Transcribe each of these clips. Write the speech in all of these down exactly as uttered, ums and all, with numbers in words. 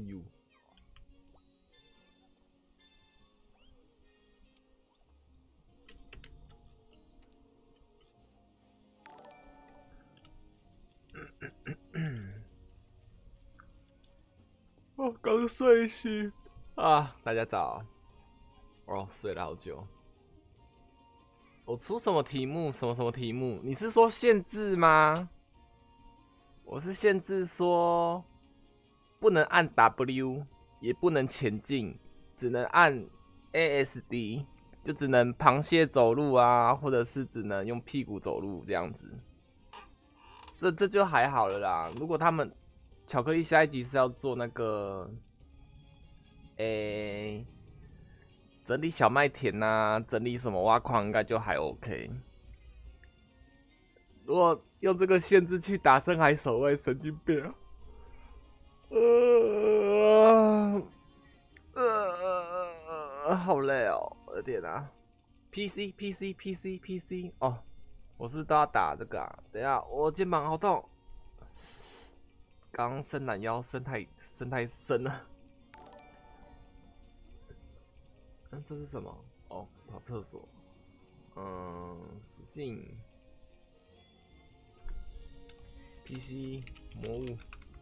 you。我刚睡醒啊，大家早。哦，睡了好久。我出什么题目？什么什么题目？你是说限制吗？我是限制说不能按 W， 也不能前进，只能按 A S D， 就只能螃蟹走路啊，或者是只能用屁股走路这样子。这这就还好了啦。如果他们巧克力下一集是要做那个，诶、欸，整理小麦田呐、啊，整理什么挖矿，应该就还 OK。如果用这个限制去打深海守卫，神经病啊！呃呃，好累哦，我的天啊 ！P C P C P C P C 哦，我是不是都要打这个啊？等一下，我肩膀好痛，刚伸懒腰，伸太伸太深了。嗯，这是什么？哦，跑厕所。嗯，属性 P C 魔物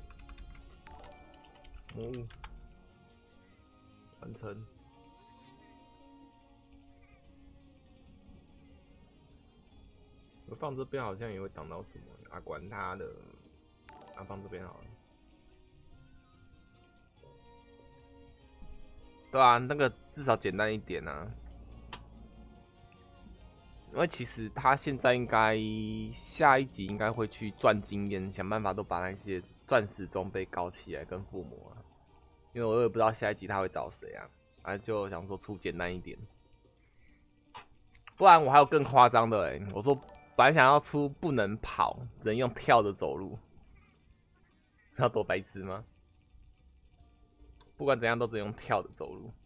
魔物完成。我放这边好像也会挡到什么啊？管他的，啊，放这边好了。对啊，那个至少简单一点啊。因为其实他现在应该下一集应该会去赚经验，想办法都把那些钻石装备搞起来跟附魔啊。因为我也不知道下一集他会找谁啊，啊就想说出简单一点。不然我还有更夸张的哎、欸，我说本来想要出不能跑，只能用跳的走路，要多白痴吗？不管怎样都只能用跳的走路。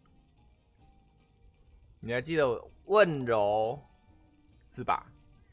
你还记得温柔是吧？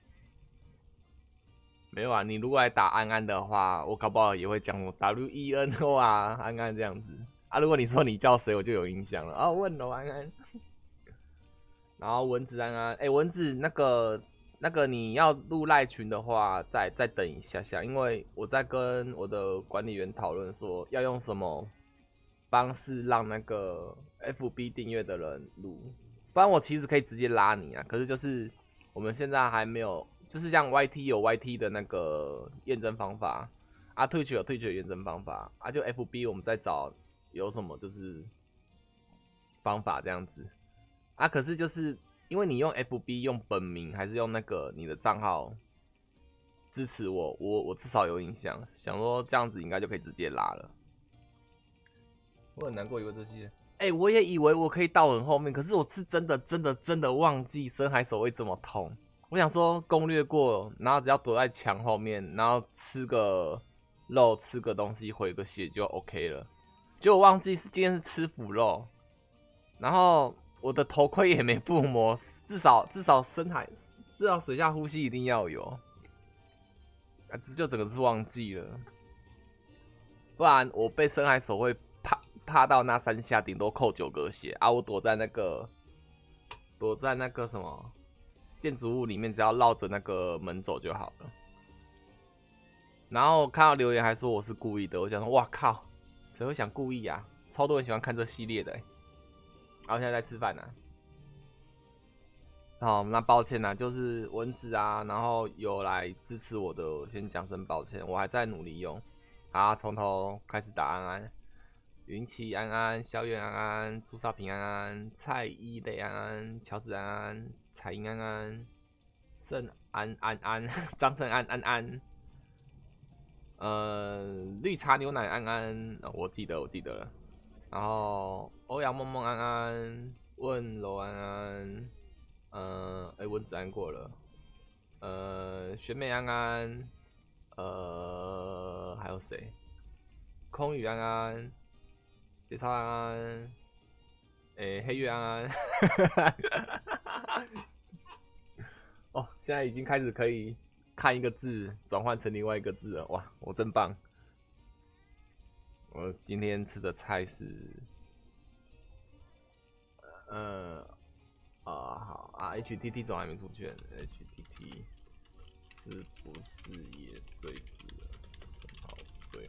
没有啊，你如果来打安安的话，我搞不好也会讲我 W E N O 啊，安安这样子啊。如果你说你叫谁，我就有印象了啊。温柔安安，然后蚊子安安，哎、欸，蚊子那个那个你要入赖群的话，再再等一下下，因为我在跟我的管理员讨论说要用什么方式让那个 F B 订阅的人入，不然我其实可以直接拉你啊。可是就是我们现在还没有。就是像 Y T 有 Y T 的那个验证方法啊，Twitch 有 Twitch 的验证方法啊，就 F B 我们在找有什么就是方法这样子啊。可是就是因为你用 F B 用本名还是用那个你的账号支持我，我我至少有印象，想说这样子应该就可以直接拉了。我很难过，以为这些，哎、欸，我也以为我可以到很后面，可是我是真的真的真的忘记深海守卫这么痛。我想说攻略过，然后只要躲在墙后面，然后吃个肉，吃个东西，回个血就 OK 了。结果我忘记是今天是吃腐肉，然后我的头盔也没附魔，至少至少深海，至少水下呼吸一定要有。啊，这就整个是忘记了，不然我被深海守卫啪啪到那三下，顶多扣九格血啊！我躲在那个躲在那个什么。建筑物里面只要绕着那个门走就好了。然后看到留言还说我是故意的，我想说哇靠，谁会想故意啊？超多人喜欢看这系列的、欸。然后现在在吃饭呢、啊。好，那抱歉啊，就是蚊子啊，然后有来支持我的，我先讲声抱歉，我还在努力用。好，从头开始打安安，云奇安安，萧远安安，朱少平安安，蔡依蕾安安，乔治安安。彩英安安、郑安安安、张正安安安，呃，绿茶牛奶安安、哦，我记得我记得了。然后欧阳梦梦安安、温柔安安，呃，哎、欸，温子安过了，呃，学妹安安，呃，还有谁？空宇安安、杰超安安，哎、欸，黑月安安。哦，现在已经开始可以看一个字转换成另外一个字了，哇，我真棒！ 我今天吃的菜是，呃，啊、好啊，H T T 总还没出现 ，H T T 是不是也睡死了？很好睡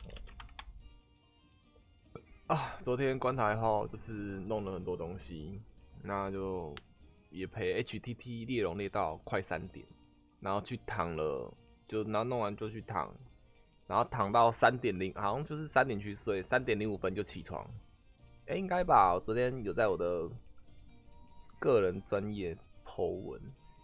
哦。啊，昨天关台后就是弄了很多东西，那就也陪 H T T 猎龙猎到快三点，然后去躺了，就然后弄完就去躺，然后躺到三点零，好像就是三点去睡，三点零五分就起床。哎、欸，应该吧？我昨天有在我的个人专业 po 文。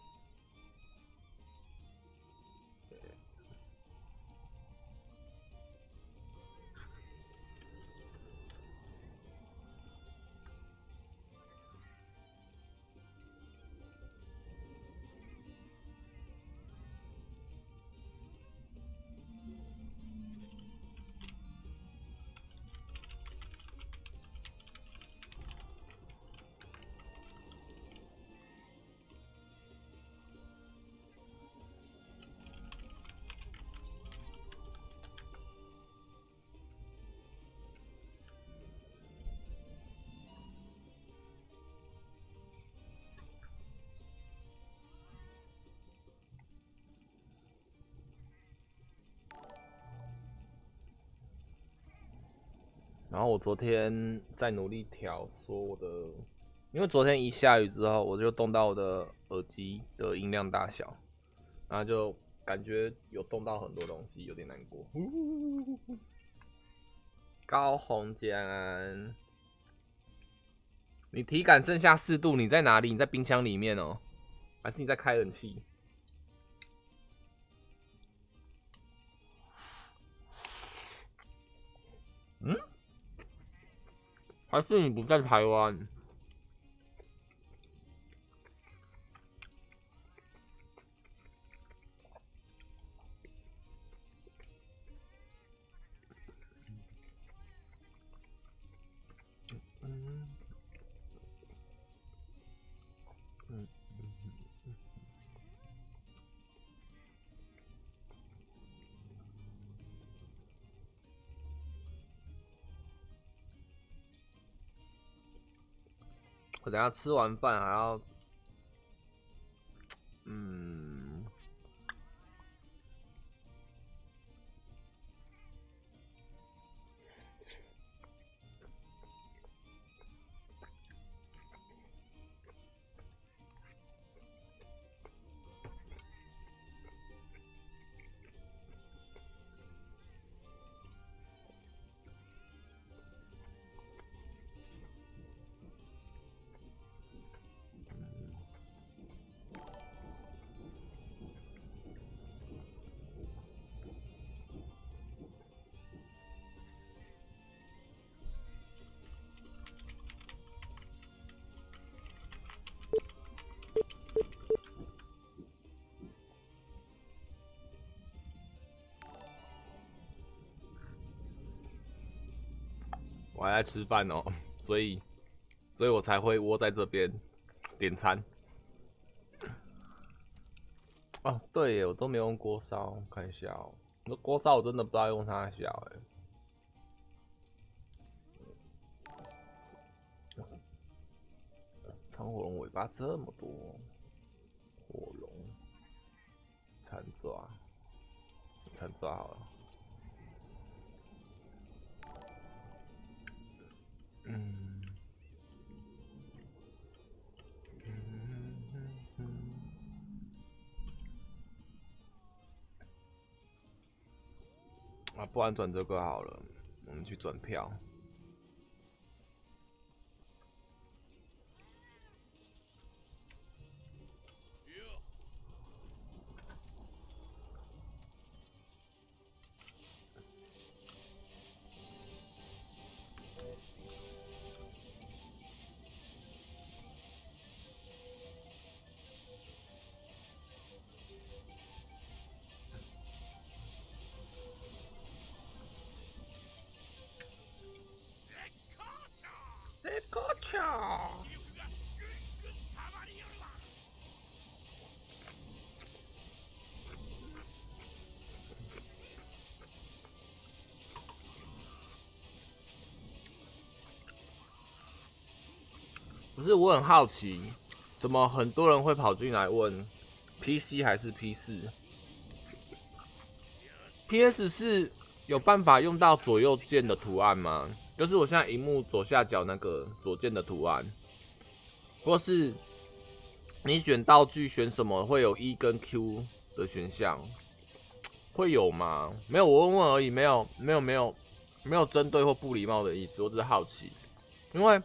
然后我昨天在努力调，说我的，因为昨天一下雨之后，我就动到我的耳机的音量大小，然后就感觉有动到很多东西，有点难过。高洪江，你体感剩下四度，你在哪里？你在冰箱里面哦，还是你在开冷气？嗯？还是你不在台湾？嗯嗯嗯。我等下吃完饭还要，嗯，我还在吃饭哦，所以，所以我才会窝在这边点餐。哦，对耶，我都没用锅烧，看一下哦。那锅烧我真的不知道用它小哎。长火龙尾巴这么多，火龙残爪，残爪好了。嗯。啊，不然转这个好了，我们去转票。 可是我很好奇，怎么很多人会跑进来问 P C 还是 P 四 ？P S 是有办法用到左右键的图案吗？就是我现在荧幕左下角那个左键的图案，或是你选道具选什么会有 E 跟 Q 的选项，会有吗？没有，我问问而已，没有，没有，没有，没有针对或不礼貌的意思，我只是好奇，因为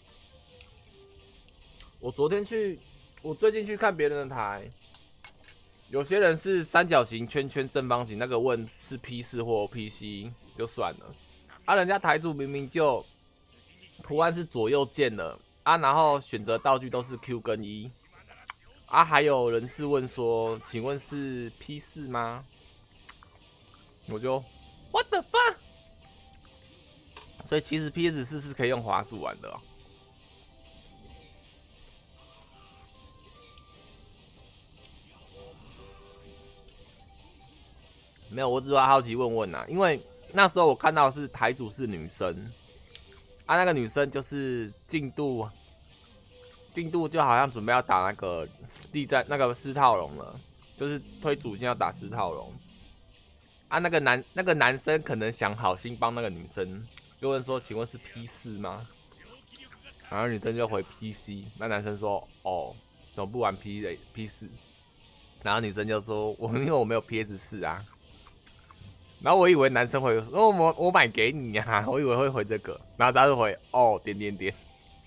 我昨天去，我最近去看别人的台，有些人是三角形、圈圈、正方形，那个问是 P 四 或 P C 就算了，啊，人家台主明明就图案是左右键的啊，然后选择道具都是 Q 跟 E。啊，还有人是问说，请问是 P 四 吗？我就 What the fuck？ 所以其实 P S 四是可以用滑鼠玩的哦。没有，我只是好奇问问呐、啊，因为那时候我看到的是台主是女生，啊，那个女生就是进度。进度就好像准备要打那个地战那个狮套龙了，就是推主线要打狮套龙啊。那个男那个男生可能想好心帮那个女生，就问说：“请问是 P 四 吗？”然后女生就回 P C， 那男生说：“哦，怎么不玩 P P 四？” 然后女生就说：“我因为我没有 P S 四 啊。”然后我以为男生会说：“我我买给你啊。”我以为会回这个，然后他就回：“哦，点点点。”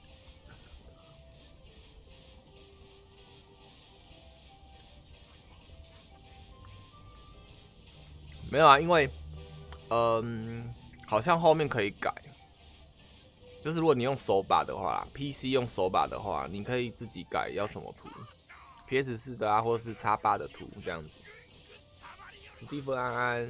没有啊，因为，嗯，好像后面可以改，就是如果你用手把的话 ，P C 用手把的话，你可以自己改要什么图 ，P S 四 的啊，或者是 X 八的图这样子。史蒂芬安安，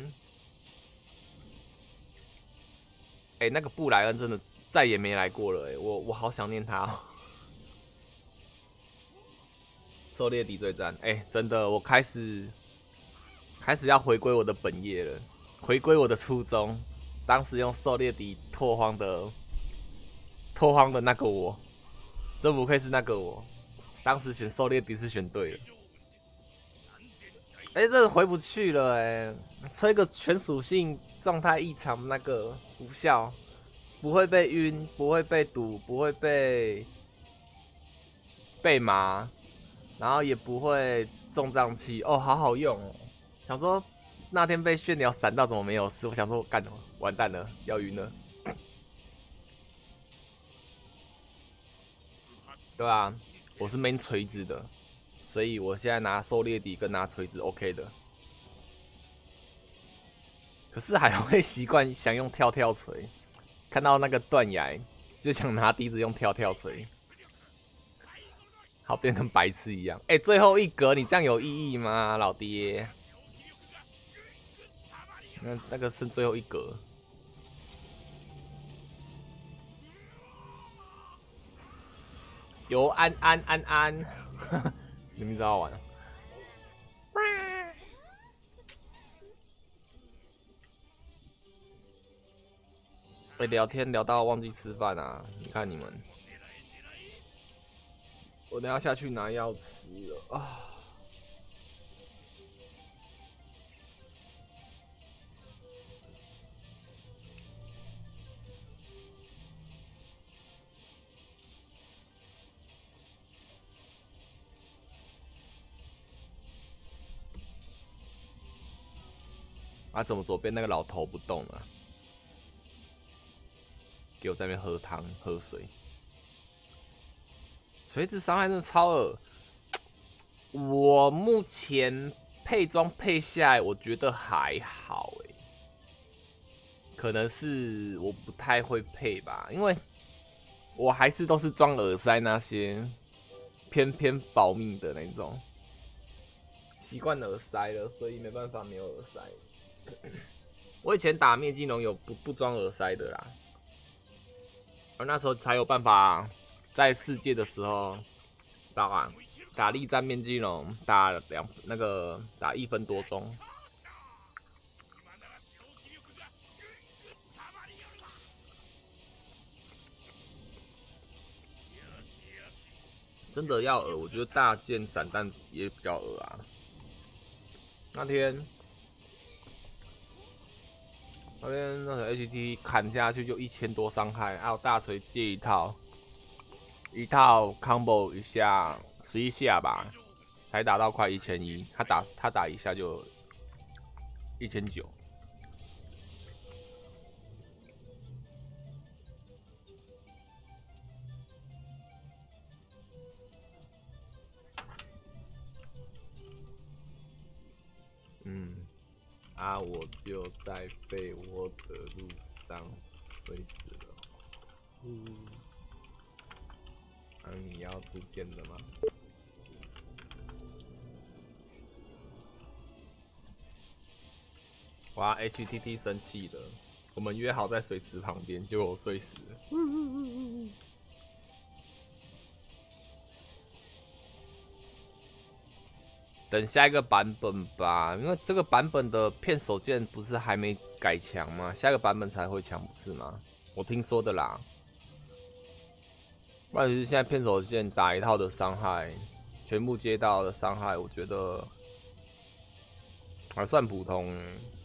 哎、欸，那个布莱恩真的再也没来过了、欸，哎，我我好想念他、哦。狩猎敌对战，哎、欸，真的，我开始。开始要回归我的本业了，回归我的初衷。当时用狩猎敌拓荒的拓荒的那个我，真不愧是那个我。当时选狩猎敌是选对了。哎、欸，这回不去了哎、欸！吹个全属性状态异常那个无效，不会被晕，不会被堵，不会被被麻，然后也不会重胀气哦，好好用哦。想说那天被炫鸟闪到怎么没有事？我想说干完蛋了，要晕了，对啊，我是 main 锤子的，所以我现在拿狩猎笛跟拿锤子 OK 的。可是还会习惯想用跳跳锤，看到那个断崖就想拿笛子用跳跳锤，好变跟白痴一样。哎、欸，最后一格你这样有意义吗，老爹？那那个是最后一格。由安安安安，你们知道玩？哎、欸，聊天聊到忘记吃饭啊！你看你们，我等一下下去拿药吃了啊。啊，怎么左边那个老头不动了？给我在那边喝汤喝水。锤子伤害真的超恶。我目前配装配下来，我觉得还好哎、欸，可能是我不太会配吧，因为我还是都是装耳塞那些偏偏保命的那种，习惯耳塞了，所以没办法没有耳塞。我以前打灭金龙有不不装耳塞的啦，而那时候才有办法在世界的时候打啊打力战面金龙，打两那个打一分多钟。 真的要讹，我觉得大剑散弹也比较讹啊。那天那天那个 H T 砍下去就一千多伤害，还有大锤借一套，一套 combo 一下十一下吧，才打到快一千一。他打他打一下就一千九。嗯，啊，我就在被窝的路上睡死了。嗯，啊，你要出剑了吗？哇 ，H T T 生气了，我们约好在水池旁边，结果我睡死了。等下一个版本吧，因为这个版本的片手剑不是还没改强吗？下一个版本才会强，不是吗？我听说的啦。不然就是现在片手剑打一套的伤害，全部接到的伤害，我觉得还算普通。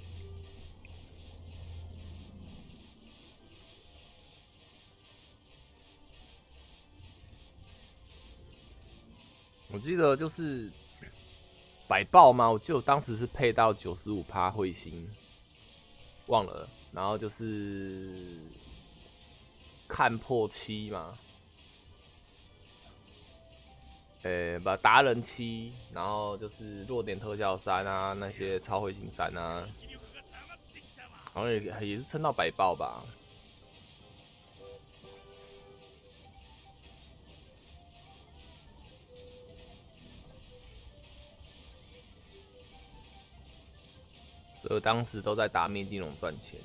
我记得就是百爆吗？我记得我当时是配到九十五趴彗星，忘了。然后就是看破七嘛，呃，把达人七，然后就是弱点特效三啊，那些超彗星三啊，好像也也是撑到百爆吧。所以我当时都在打灭金龙赚钱，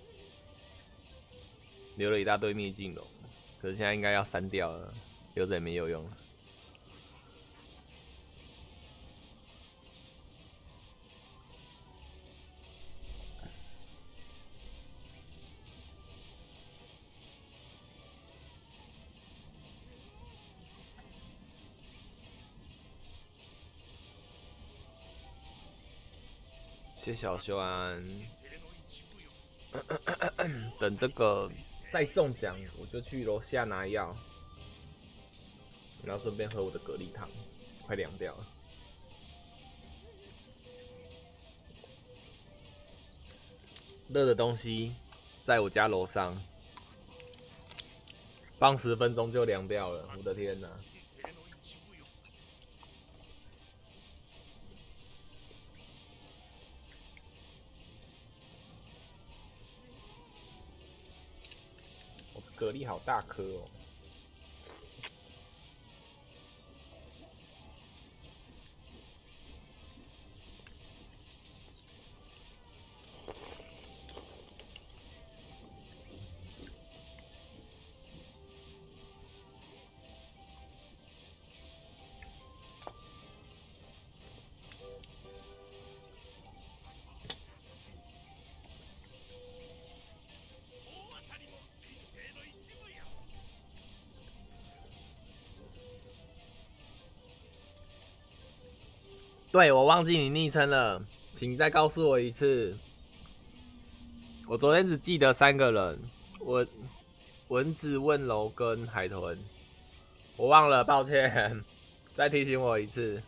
留了一大堆灭金龙，可是现在应该要删掉了，留着也没有用。谢小修安，等这个再中奖，我就去楼下拿药，然后顺便喝我的蛤蜊汤，快凉掉了。热的东西在我家楼上，放十分钟就凉掉了，我的天哪！蛤蜊好大颗哦！对，我忘记你昵称了，请再告诉我一次。我昨天只记得三个人，我蚊子、问楼跟海豚，我忘了，抱歉，再提醒我一次。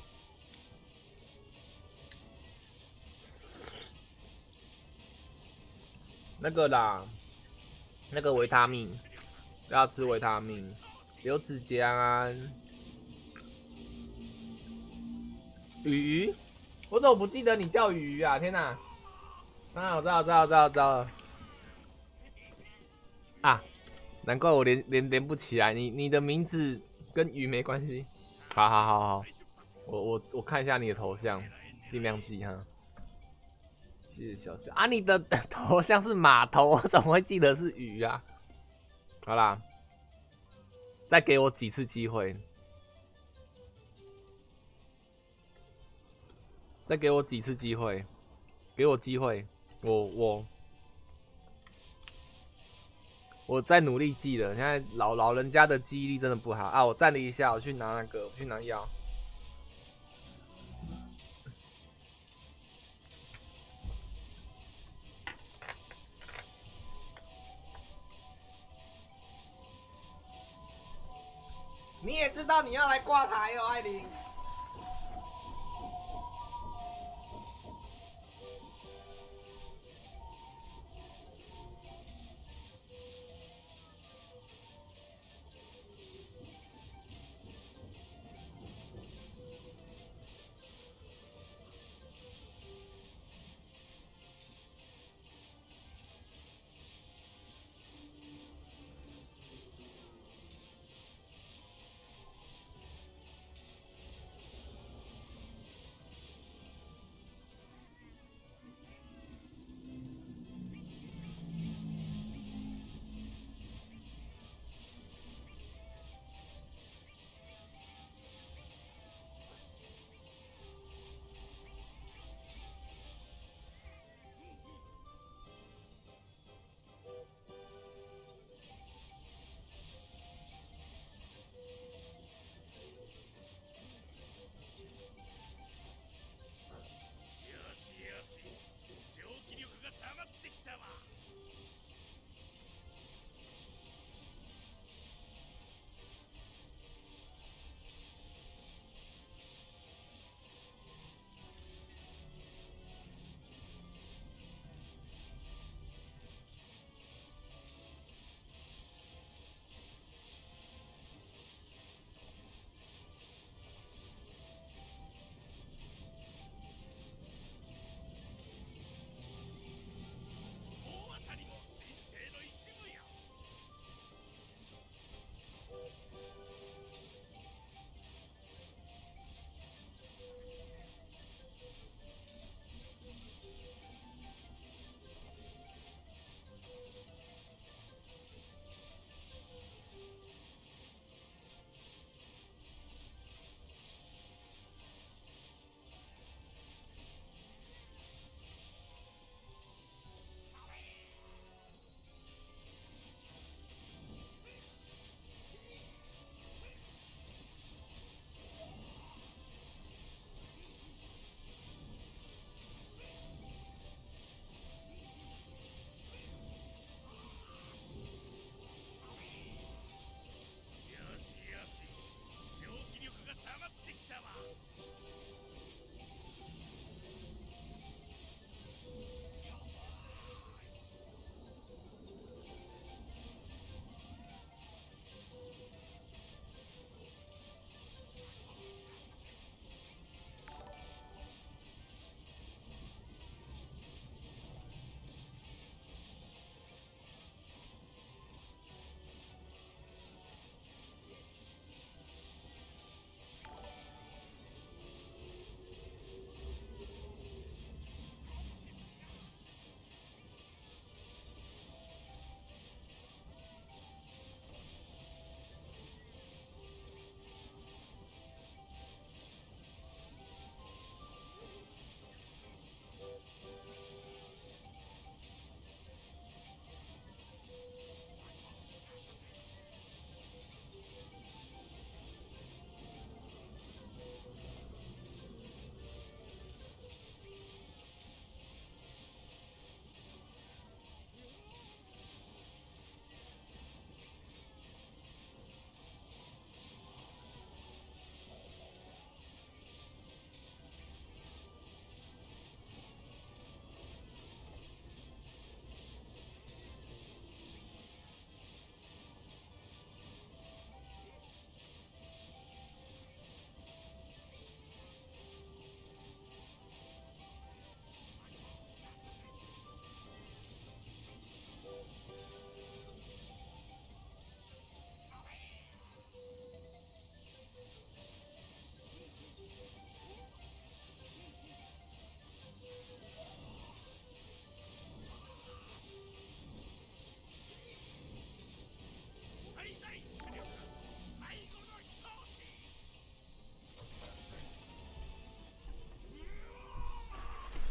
那个啦，那个维他命，要吃维他命，刘子江。鱼鱼，我怎么不记得你叫鱼鱼啊？天哪！啊，我知道，我知道，我知道，我知道了。啊，难怪我连连连不起来。你你的名字跟鱼没关系。好好好好，我我我看一下你的头像，尽量记哈。谢谢小小啊，你的头像是马头，我怎么会记得是鱼啊？好啦，再给我几次机会。再给我几次机会，给我机会，我我我在努力记了，现在老老人家的记忆力真的不好啊！我站了一下，我去拿那个，我去拿药。你也知道你要来挂台哦，艾琳。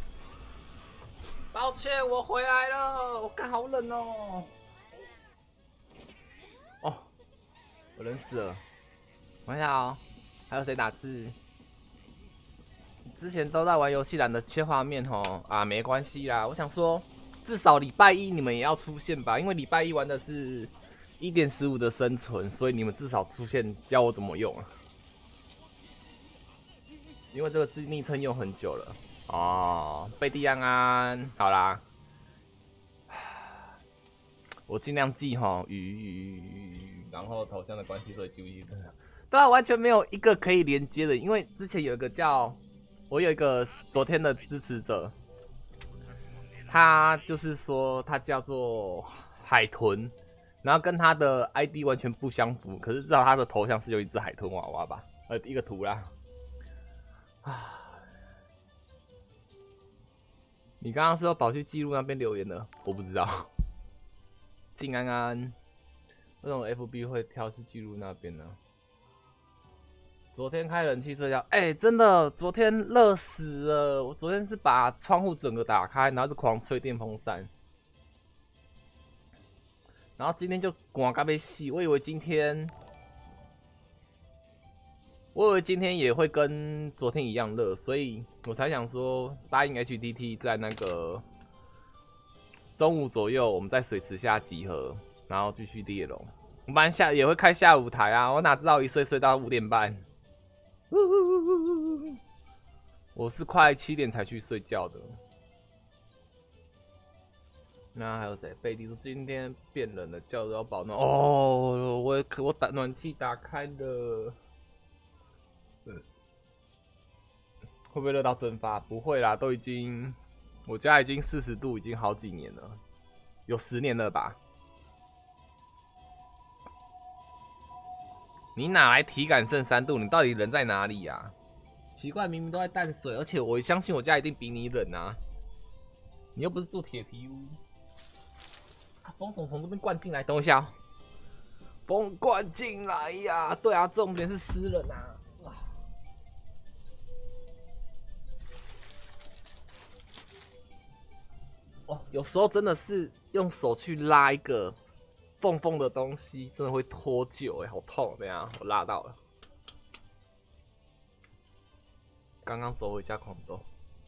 抱歉，我回来了，我干好冷哦。 我认识了。我看一下哦，还有谁打字？之前都在玩游戏，懒得切画面吼啊，没关系啦。我想说，至少礼拜一你们也要出现吧，因为礼拜一玩的是一点十五的生存，所以你们至少出现教我怎么用啊。因为这个字昵称用很久了哦。贝蒂安安，好啦，我尽量记哈，鱼，然后头像的关系，所以记不记得？对啊，完全没有一个可以连接的，因为之前有一个叫，我有一个昨天的支持者，他就是说他叫做海豚，然后跟他的 I D 完全不相符，可是至少他的头像是有一只海豚娃娃吧，呃，一个图啦。啊，你刚刚是要跑去记录那边留言的？我不知道。静安安，为什么 F B 会跳去记录那边呢？昨天开冷气睡觉，哎、欸，真的，昨天热死了。我昨天是把窗户整个打开，然后就狂吹电风扇，然后今天就刮到要死。我以为今天，我以为今天也会跟昨天一样热，所以我才想说答应 H D T 在那个中午左右，我们在水池下集合，然后继续猎龙。我本来下也会开下午台啊，我哪知道一睡睡到五点半。我是快七点才去睡觉的。那还有谁？贝蒂说今天变冷了，觉都要保暖。哦，我我打暖气打开了。会不会热到蒸发？不会啦，都已经，我家已经四十度，已经好几年了，有十年了吧？你哪来体感剩三度？你到底人在哪里呀、啊？奇怪，明明都在淡水，而且我相信我家一定比你冷啊！你又不是住铁皮屋。啊，风总从这边灌进来，等我一下、喔。风灌进来呀！对啊，重点是湿冷啊。哦，有时候真的是用手去拉一个缝缝的东西，真的会脱臼，哎，好痛！等一下，我拉到了。刚刚走回家狂斗，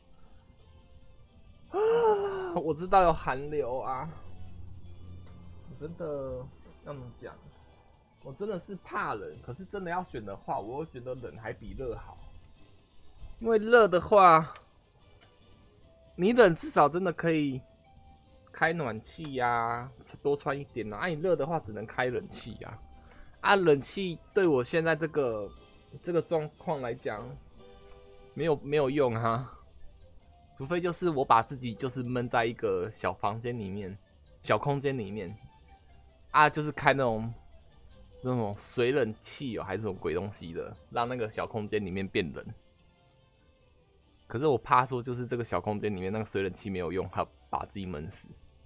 啊，我知道有寒流啊，我真的要怎么讲？我真的是怕冷，可是真的要选的话，我会觉得冷还比热好，因为热的话，你冷至少真的可以开暖气呀、啊，多穿一点啊。啊，你热的话只能开冷气啊。啊，冷气对我现在这个这个状况来讲，没有没有用哈。除非就是我把自己就是闷在一个小房间里面、小空间里面啊，就是开那种那种水冷气哦，还是什么鬼东西的，让那个小空间里面变冷。可是我怕说，就是这个小空间里面那个水冷气没有用，它把自己闷死，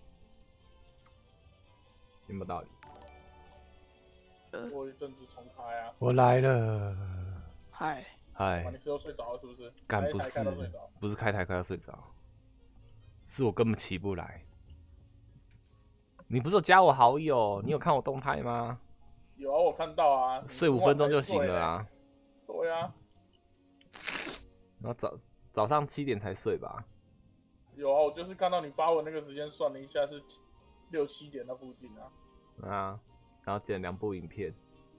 有没有道理？ 过一阵子重开啊！ 我来了， 嗨嗨， 你是又睡着了是不是？ 干不是，不是开台开到睡着，是我根本起不来。你不是有加我好友？你有看我动态吗？ 有啊，我看到啊。 睡五分钟就醒了啊。 对啊。 然后早早上七点才睡吧。 有啊，我就是看到你发文那个时间算了一下是六七点那附近啊。 啊，然后剪两部影片。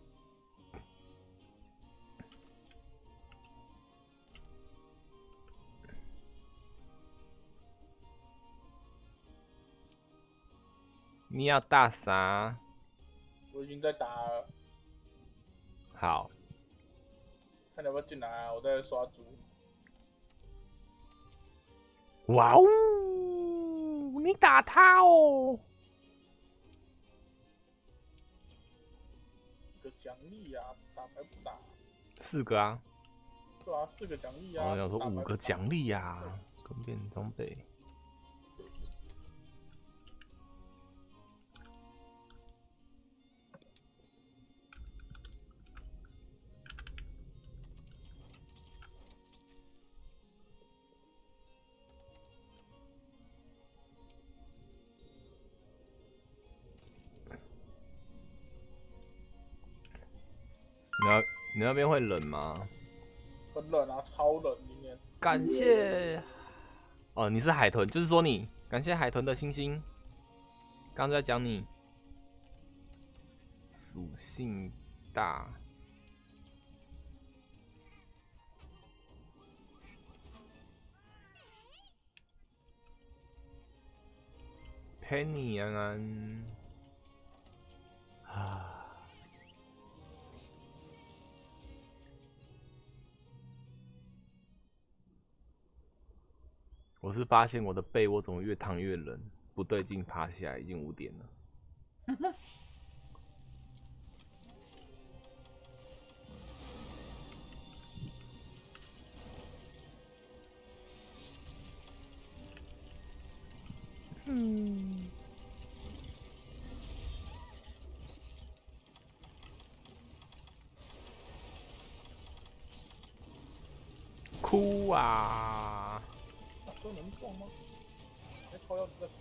你要打啥？ 我已经在打了。 好。 看你要不要进来啊？我在刷猪。 哇哦！你打他哦！ 个奖励啊，打牌不打？ 四个啊。 对啊，四个奖励啊。 我想说五个奖励啊，跟变装备。 你那边会冷吗？ 很冷啊，超冷今天。 感谢。哦，你是海豚，就是说你感谢海豚的星星。刚刚在讲你属性大。Penny 安安啊，我是发现我的被窝怎么越躺越冷，不对劲，爬起来已经五点了。嗯。哭啊！ 这能撞吗？哎，靠腰子在。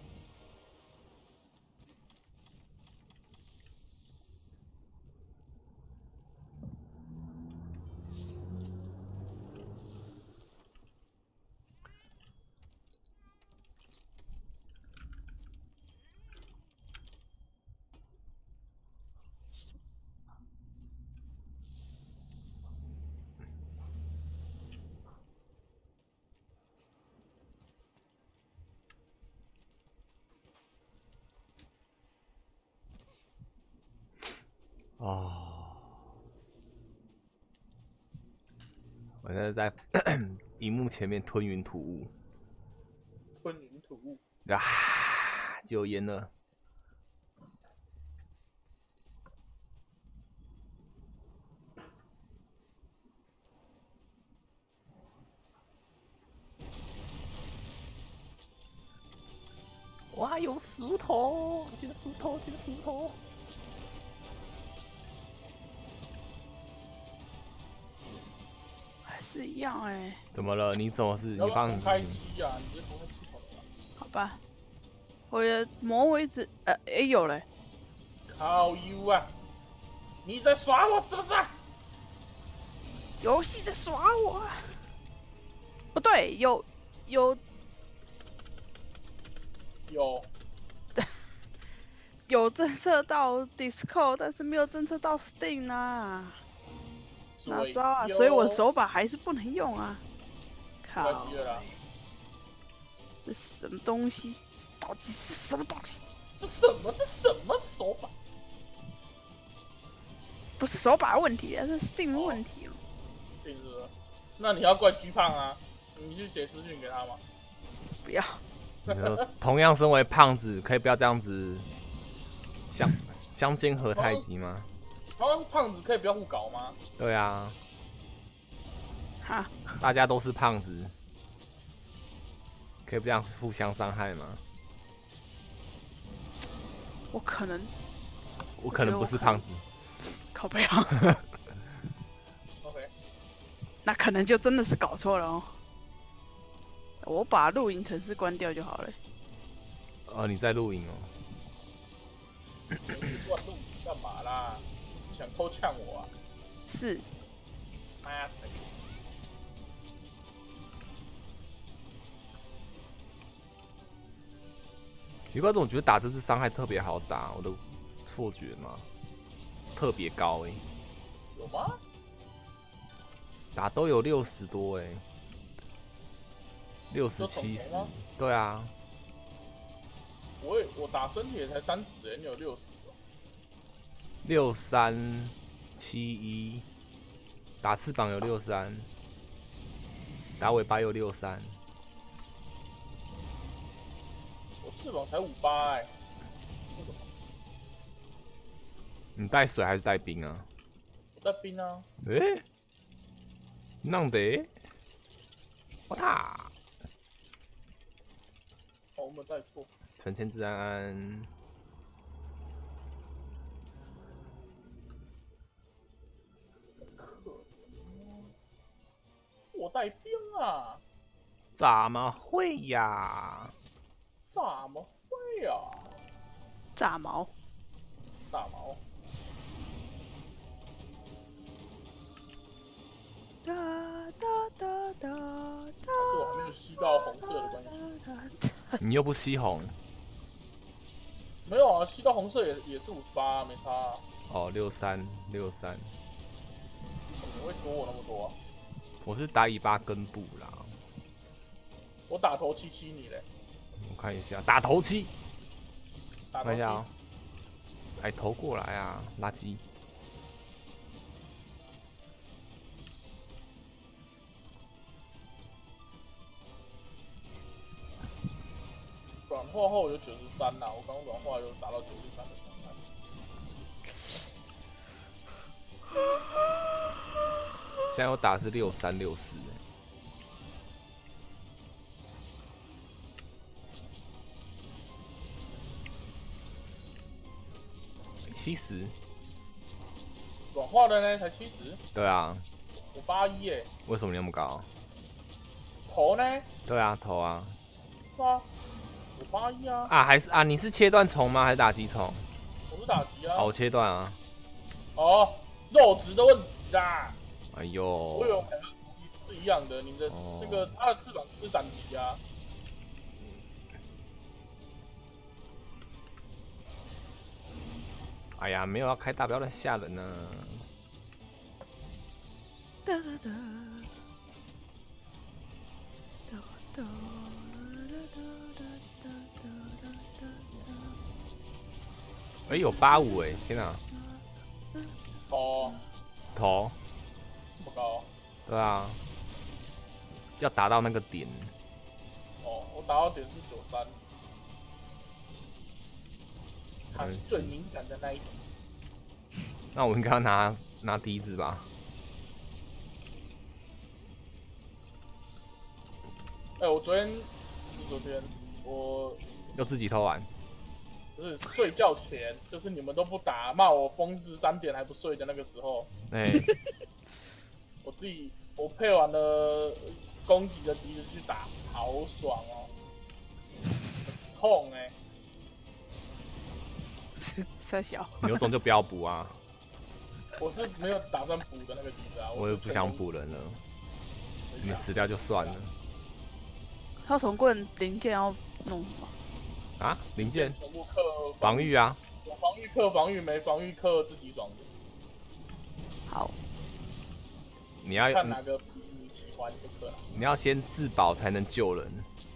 哦，我现在在荧幕前面吞云吐雾， 吞云吐雾啊，就有烟了。哇，有石头！记得石头，记得石头。 还是一样哎、欸。 怎么了？你怎么是？ 你放开机啊？你这不会系统的。 好吧，我的魔位置呃哎、欸、有嘞。 靠 you 啊！你在耍我是不是？ 游戏在耍我、啊。不对，有有有有侦测到 Discord， 但是没有侦测到 Steam 啊。哪招啊？所以我手把还是不能用啊！靠！这什么东西？到底是什么东西？ 这什么？这什么手把？ 不是手把问题，是 Steam 问题。 Steam 是不是？那你要怪G胖啊！你去写私讯给他吗？ 不要。 同样身为胖子，可以不要这样子相相煎何太急吗？ 好像是胖子，可以不要互搞吗？ 对啊， 哈， 大家都是胖子，可以不这样互相伤害吗？ 我可能， 我可能不是胖子， 靠背啊。 OK， 那可能就真的是搞错了哦。我把录影程式关掉就好了。 哦，你在录影哦。 乱录干嘛啦？是想偷呛我啊？ 是。 妈的！ 奇怪，总觉得打这次伤害特别好打，我的错觉吗？特别高哎、欸。 有吗？ 打都有六十多哎、欸，六十七十，对啊。 我也我打身体也才三十哎，你有六十。 六三七一，打翅膀有六三，打尾巴有六三。 我翅膀才五八哎。 你带水还是带冰啊？ 我带冰啊。 诶、欸，なんで？我打。 哦，我没有带错。 陈千之安安。 我带兵啊！ 怎么会呀？ 怎么会呀？ 炸毛， 炸毛。 哒哒哒哒哒。 还是我还没有吸到红色的关系。 你又不吸红。 没有啊，吸到红色也也是五十八，没差、啊。 哦，六三六三。 你会多我那么多、啊？ 我是打尾巴根部啦。 我打头七七你嘞？ 我看一下，打头七。 打头看一下哦。哎，投过来啊，垃圾。 转化后有九十三啦，我刚转化有达到九十三的状态。 现在我打的是六三六四。七十。 转化的呢才七十。 对啊。 我八一耶。 为什么你那么高？ 头呢？ 对啊，头啊。 是啊。我八一啊。 啊，还是啊？你是切断虫吗？还是打击虫？ 我是打击啊。 哦，我切断啊。 哦，肉质的问题啦。 哎呦。 我有两个是一样的，你的那个它的翅膀吃斩击啊。 哎呀，没有要开大标的吓人呢。 哒哒哒。哒哒。 哎，有八五哎，天哪！ 头。 头。 这么高？ 对啊。要达到那个点。 哦，我达到点是九三。它是最敏感的那一点。 那我应该要拿拿笛子吧？ 哎、欸，我昨天不是昨天，我又自己偷玩。 不是睡觉前，就是你们都不打，骂我疯子三点还不睡的那个时候。 哎、欸。 我自己我配完了攻击的笛子去打，好爽哦，很痛哎、 欸。三小。 你有种就不要补啊！ 我是没有打算补的那个笛子啊。 我也不想补人了，你死掉就算了。 他从棍零件要弄什么？ 啊，零件全部克防御啊！ 有防御克防御没防御克自己爽的。 好。 你要看哪个你喜欢就克了。 你要先自保才能救人。